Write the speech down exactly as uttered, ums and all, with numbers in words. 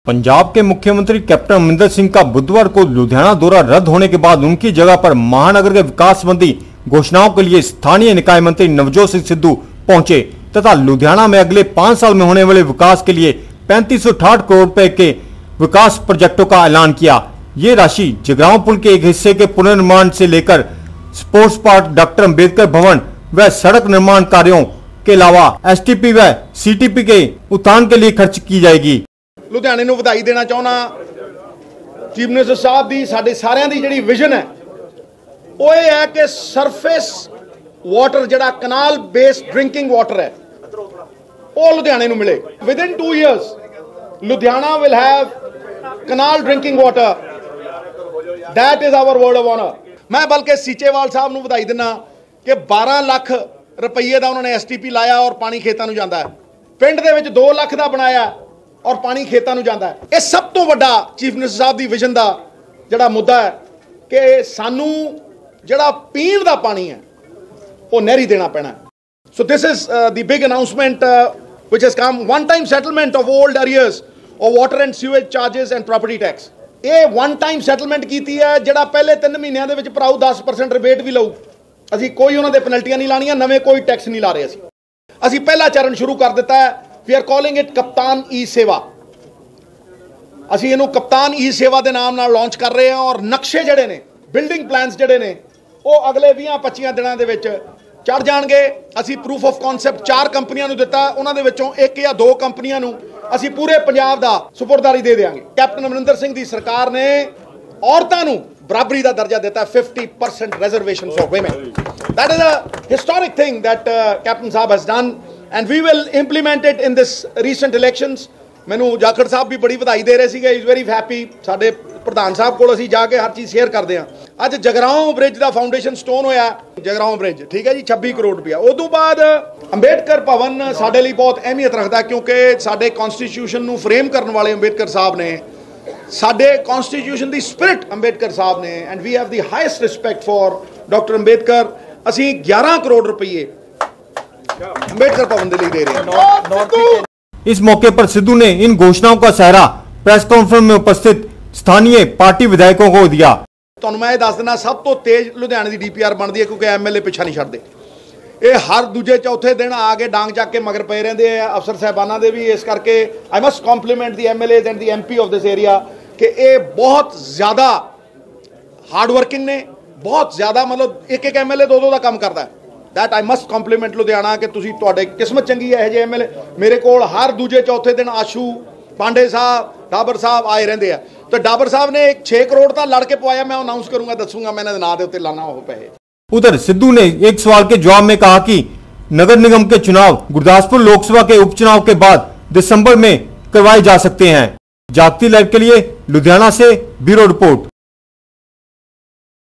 पंजाब के मुख्यमंत्री कैप्टन अमरिंदर सिंह का बुधवार को लुधियाना दौरा रद्द होने के बाद उनकी जगह पर महानगर के विकास संबंधी घोषणाओं के लिए स्थानीय निकाय मंत्री नवजोत सिंह सिद्धू पहुंचे तथा लुधियाना में अगले पांच साल में होने वाले विकास के लिए पैंतीस सौ अठाठ करोड़ रुपए के विकास प्रोजेक्टों का ऐलान किया। ये राशि जगरांव पुल के एक हिस्से के पुनर्निर्माण से लेकर स्पोर्ट्स पार्क, डॉक्टर अंबेडकर भवन व सड़क निर्माण कार्यों के अलावा एसटीपी व सीटीपी के उत्थान के लिए खर्च की जाएगी। लुधियाने ਨੂੰ ਵਧਾਈ देना चाहना चीफ मिनिस्टर साहब ਦੀ ਸਾਡੇ ਸਾਰਿਆਂ ਦੀ ਜਿਹੜੀ ਵਿਜ਼ਨ ਹੈ ਉਹ ਇਹ ਹੈ ਕਿ ਸਰਫੇਸ ਵਾਟਰ ਜਿਹੜਾ ਕਨਾਲ ਬੇਸਡ ਡਰਿੰਕਿੰਗ ਵਾਟਰ ਹੈ ਉਹ ਲੁਧਿਆਣੇ ਨੂੰ ਮਿਲੇ। Within two years Ludhiana will have canal drinking water. that is our word of honor। मैं बल्कि सीचेवाल साहब ਨੂੰ ਵਧਾਈ ਦੇਣਾ ਕਿ बारह ਲੱਖ ਰੁਪਏ ਦਾ ਉਹਨਾਂ ਨੇ ਐਸਟੀਪੀ ਲਾਇਆ ਔਰ ਪਾਣੀ ਖੇਤਾਂ ਨੂੰ ਜਾਂਦਾ ਹੈ। ਪਿੰਡ ਦੇ ਵਿੱਚ दो ਲੱਖ ਦਾ ਬਣਾਇਆ और पानी खेतों में जाता है। यह सब तो बड़ा चीफ मिनिस्टर साहब की विजन का जोड़ा मुद्दा है कि सानू जोड़ा पीण का पानी है वो नहरी देना पैना है। So this is the big announcement which has come one time settlement of old arrears of water and sewage charges and property tax. ये वन टाइम सेटलमेंट की है जोड़ा पहले तीन महीनों के विच भराऊ दस परसेंट रिबेट भी लऊ। असी कोई उन्होंने पेनल्टियां नहीं लानियां, नवे कोई टैक्स नहीं ला रहे। असी असी पहला चरण शुरू कर दिता है। We are calling it कप्तान ई सेवा। असी इनू कप्तान ई सेवा के नाम नाल लॉन्च कर रहे हैं और नक्शे जड़े ने बिल्डिंग प्लान्स जड़े ने वो अगले बीस पच्चीस दिनों के विच चढ़ जाएंगे। असी प्रूफ ऑफ कॉन्सैप्ट चार कंपनियों को दिता, उन्होंने विचों एक या दो कंपनियों को असी पूरे पंजाब का सुपुरदारी दे देंगे। कैप्टन अमरिंदर सिंह की सरकार ने औरतों को बराबरी का दर्जा दिता है, fifty percent reservation for women. That is a historic thing that captain साहब has done and we will implement it in this recent elections। मैनू जाखड़ साहब भी बड़ी बधाई दे रहे थे, इज वेरी हैप्पी। साडे प्रधान साहब को असीं जाके हर चीज़ शेयर करते हैं। अज जगरांव ब्रिज का फाउंडेशन स्टोन होया, जगरांव ब्रिज ठीक है जी, छब्बीस करोड़ रुपया। उदों बाद अंबेडकर भवन साडे लई बहुत अहमियत रखता क्योंकि साडे कॉन्स्टिट्यूशन नू फ्रेम करने वाले अंबेडकर साहब ने, साडे कॉन्स्टिट्यूशन की स्पिरिट अंबेडकर साहब ने, and we have the highest respect for doctor Ambedkar. असीं ग्यारह करोड़ रुपये अंबेडकर भवन दे दे रहे हैं। इस मौके पर सिद्धू ने इन घोषणाओं का सहरा प्रेस कॉन्फ्रेंस में उपस्थित स्थानीय पार्टी विधायकों को दिया। तो मैं दस देना सब तो तेज लुधियाने की डीपीआर बनती है क्योंकि एमएलए पिछा नहीं छड्डे। ये हर दूजे चौथे दिन आके डांग चक के मगर पे रहते हैं अफसर साहबाना दे भी। इस करके I must compliment the MLA and the MP of this area कि ये बहुत ज़्यादा हार्ड वर्किंग ने, बहुत ज़्यादा मतलब एक एक एमएलए दो दो का काम करता है। That I must compliment Ludhiana कि तुसीं तुहाडे किस्मत चंगी है जे एमएलए। मेरे कोल हर दूजे चौथे दिन आशू पांडे साहब, डाबर साहब आए रहते हैं। तो डाबर साहब ने एक छे करोड़ का लड़ के पवाया, मैं अनाउंस करूंगा, दसूंगा मैंने नाम के उत्ते लाना हो पैसे। उधर सिद्धू ने एक सवाल के जवाब में कहा कि नगर निगम के चुनाव गुरदासपुर लोकसभा के उपचुनाव के बाद दिसंबर में करवाए जा सकते हैं। जागती लहर के लिए लुधियाना से ब्यूरो रिपोर्ट।